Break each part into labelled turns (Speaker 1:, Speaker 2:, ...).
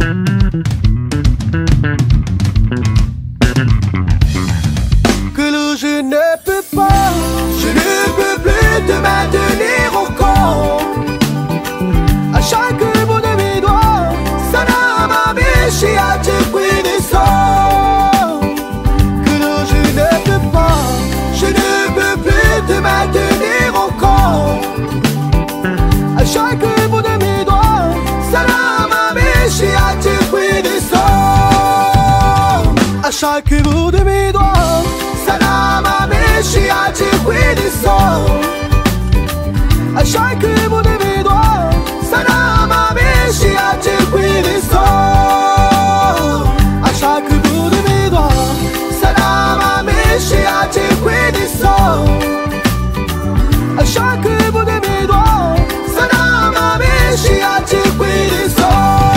Speaker 1: Que l'eau je ne peux pas, je ne peux plus te maintenir au corps. À chaque bout de mes doigts, ça n'a m'a méché à te pris des sorts. Que l'eau je ne peux pas, je ne peux plus te maintenir au corps. À chaque bout de mes doigts, ça n'a m'a méché à te pris des sorts. À chaque bout de mes doigts, ça n'a m'a méché à te pris des sorts. À chaque bout de mes doigts, ça n'a m'a méché à te pris des sorts. À chaque bout de mes doigts, ça n'a m'a méché à te pris des sorts. À chaque bout de mes doigts, ça n'a m'a méché à te pris des sorts.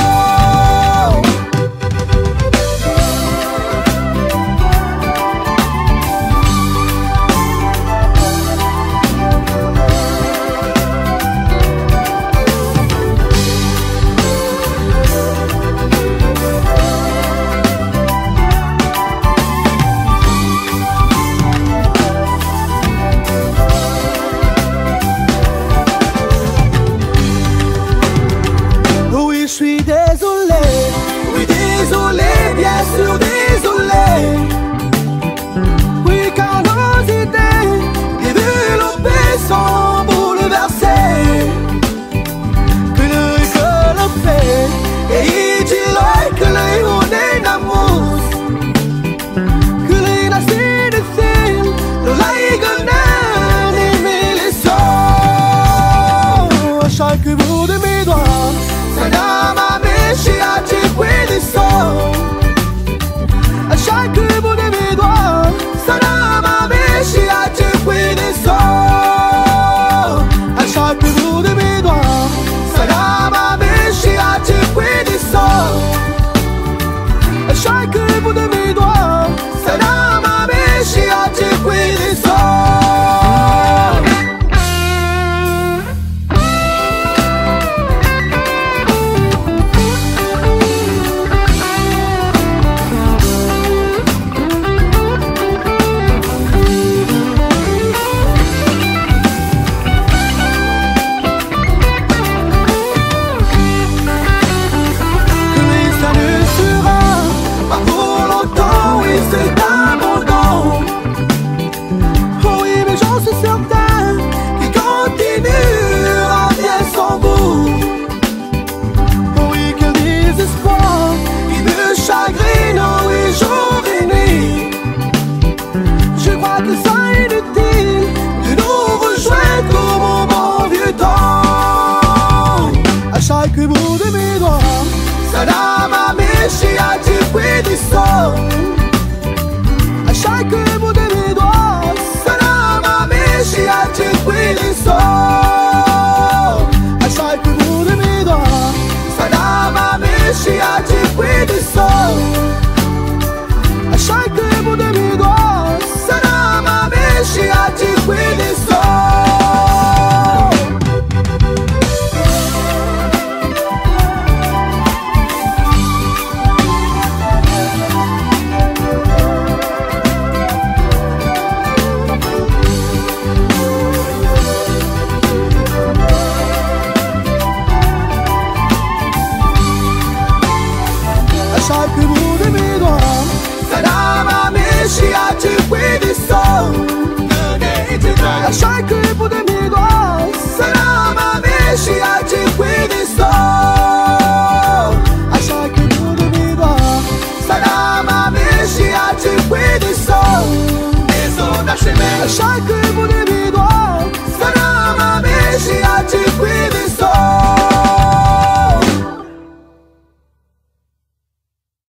Speaker 1: Je suis désolé, oui désolé, bien sûr désolé. Oui car nos idées développées sont bouleversées. Que le fait, et dis-le que l'œil on est d'amour. Que les nacines de film, le laïgonan aimer les sons. À chaque bout de mes doigts, ça n'a m'a méché à te pris des sorts. À chaque bout de mes doigts, ça n'a m'a méché à te pris des sorts. À chaque bout de mes doigts, ça n'a m'a méché à te pris des sorts. À chaque bout de mes doigts, ça n'a m'a méché à te pris des sorts. À chaque bout de mes doigts, ça n'a m'a méché à te pris des sorts.